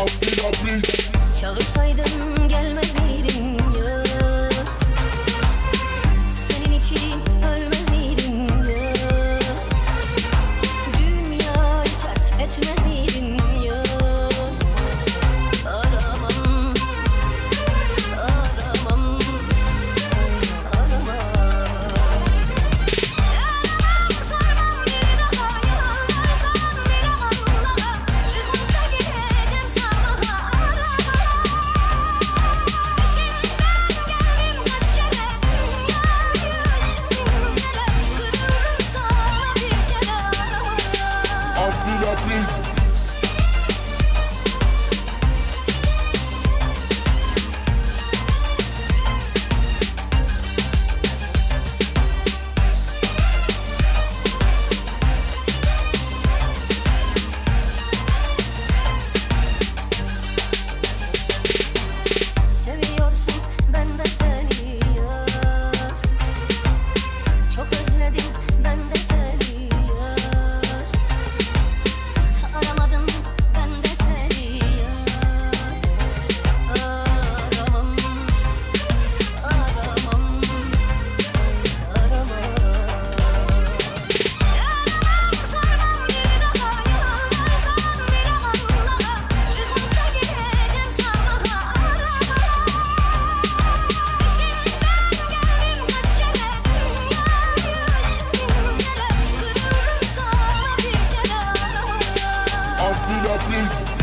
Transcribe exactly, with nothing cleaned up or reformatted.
Çağırsaydın gelmez miydin ya? Senin için ölmez miydim ya? Dünyayı ters etmez miydin ya? Aramam, aramam, aramam. Aramam, sormam bir daha, yalvarsam bir Allah'a. Çıkmazsa gideceğim sabaha. Aramam. Peşinden geldim kaç kere, dünyayı yüz bin kere. Kırıldım sana bir kere. Aramam. Astila Beats. Seviyorsun ben de seni yar. Çok özledim ben de seni yar. Aramadım ben de seni yar. Aramam, aramam, aramam. Aramam, sormam bir daha, yalvarsam bir Allah'a. Çıkmazsa gideceğim sabaha. Aramam. Peşinden geldim kaç kere, dünyayı yüz bin kere. Kırıldım sana bir kere. Aramam. Astila Beats.